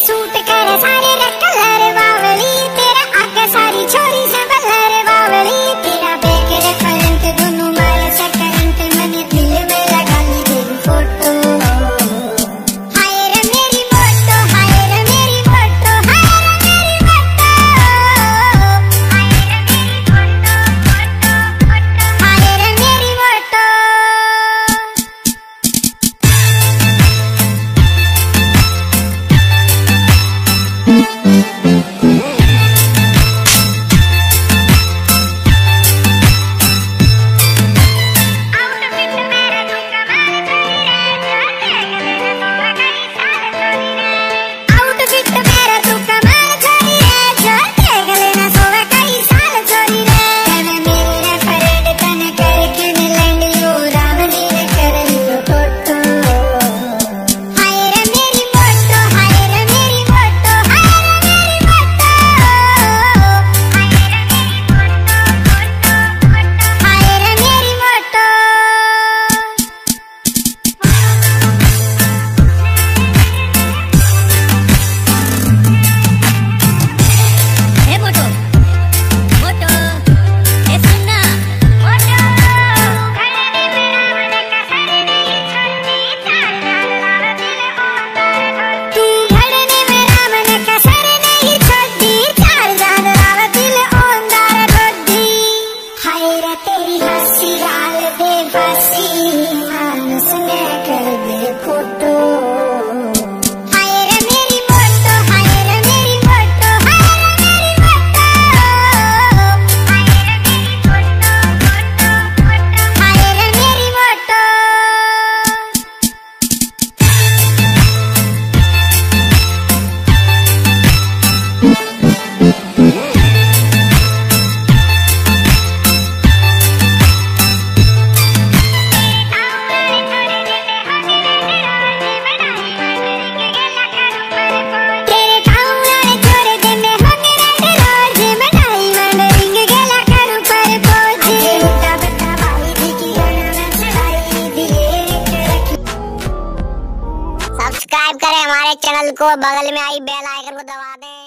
Suit कर सारे colour बावली, तेरा आगे सारी छोरी से बलर बावली, तेरा बैग रेफरेंट दोनों मारे से करंट, मैंने दिल में लगा ली तेरी फोटो। हाय रे मेरी मोटो, हाय रे मेरी मोटो, हाय रे मेरी मोटो, हाय रे मेरी मोटो, हाय रे मेरी मोटो। तेरी हंसी गाल दे बसी, मानस में कर दे फोटो। हाय रे मेरी मोटो, हाय रे मेरी मोटो, हाय रे मेरी मोटो, हाय रे मेरी मोटो, हाय रे मेरी मोटो। सब्सक्राइब करें हमारे चैनल को, बगल में आई बेल आइकन को दबा दें।